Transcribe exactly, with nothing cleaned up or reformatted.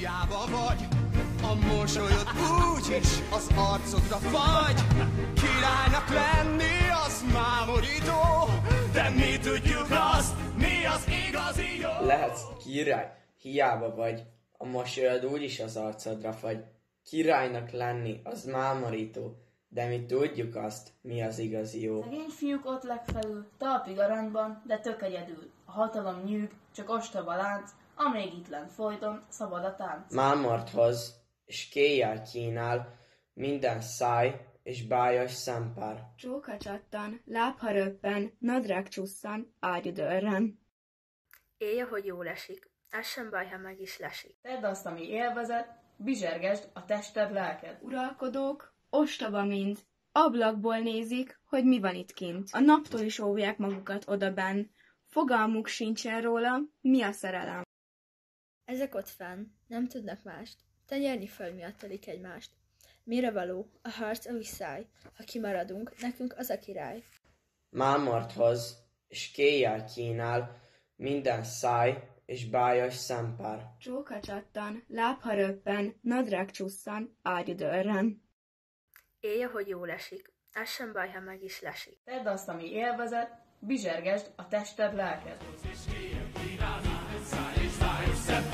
hiába vagy, a mosolyod úgyis az arcodra fagy. Királynak lenni az mámorító, de mi tudjuk azt, mi az igazi jó. Lehetsz király, hiába vagy, a mosolyod úgyis az arcodra fagy. Királynak lenni az mámorító, de mi tudjuk azt, mi az igazi jó. Szegény fiúk ott legfelül, talpig aranyban, de tök egyedül. A hatalom nyűg, csak ostoba lánc, amíg itt lent folyton szabad a tánc. Mámort hoz, és kéjjel kínál, minden száj és bájas szempár. Csóka csattan, lábha röppen, nadrág csusszan, ágyudörren. Élj, ahogy jól esik, ez sem baj, ha meg is lesik. Tedd azt, ami élvezet, bizsergesd a tested, lelked. Uralkodók, ostoba mind, ablakból nézik, hogy mi van itt kint. A naptól is óvják magukat odabenn, fogalmuk sincsen róla, mi a szerelem. Ezek ott fenn, nem tudnak mást, tenyérni föl miatt telik egymást. Mire való, a harc a visszáj, ha kimaradunk, nekünk az a király. Mámort hoz, és kéjjel kínál, minden száj és bájas szempár. Csóka csattan, lábha röppen, nadrág csusszan, ágyudörren. Élj, ahogy jól esik, ez sem baj, ha meg is lesik. Tedd azt, ami élvezet, bizsergesd a tested, lelked.